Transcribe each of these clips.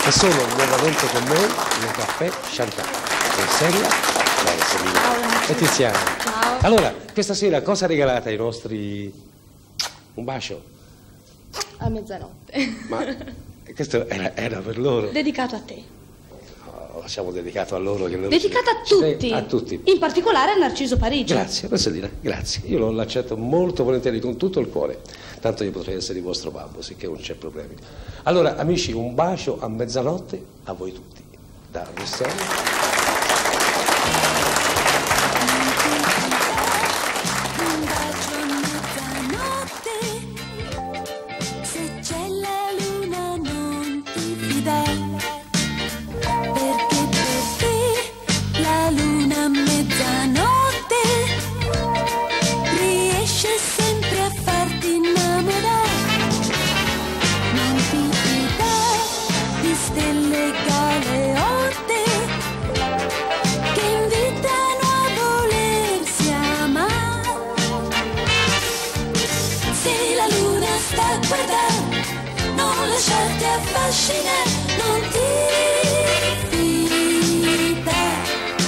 che sono nuovamente con noi nel caffè Chantal. Seria, e Tiziana. Ciao. Allora, questa sera cosa regalate ai nostri... Un bacio? A mezzanotte. Ma questo era per loro. Dedicato a te. No, lasciamo dedicato a loro. Che loro Dedicato a tutti. A tutti. In particolare a Narciso Parigi. Grazie, posso dire, grazie. Io l'accetto molto volentieri con tutto il cuore. Tanto io potrei essere il vostro babbo, sicché non c'è problema. Allora, amici, un bacio a mezzanotte a voi tutti. Da Rossella. Non ti fidare.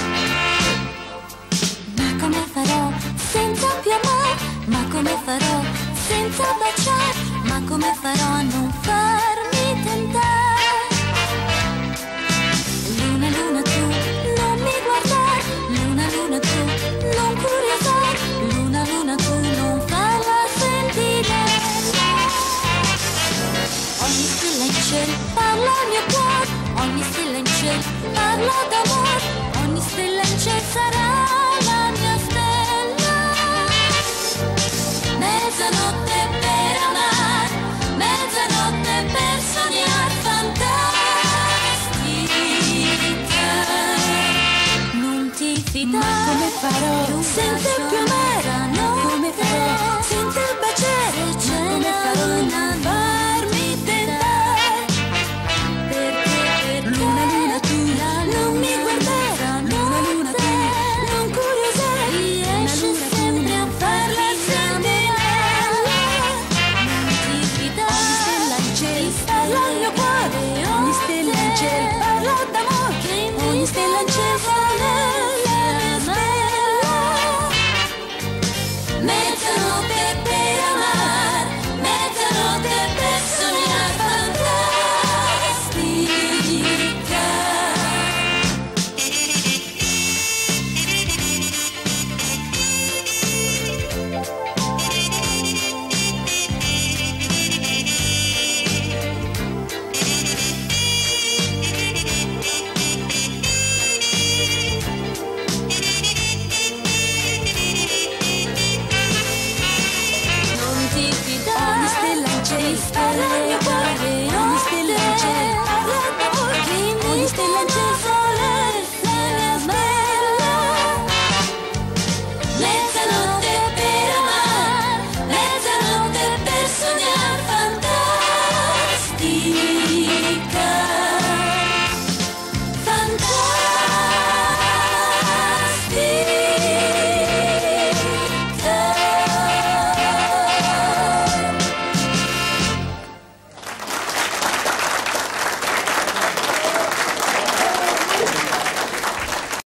Ma come farò senza più amare? Ma come farò senza baciare? Ma come farò a non farmi tentare? Luna, luna tu, non mi guardare. Luna, luna tu, non curiosare. Luna, luna tu, non farla sentire. Ogni stella in cielo parla al mio cuore, ogni stella in cielo parla d'amore, ogni stella in cielo sarà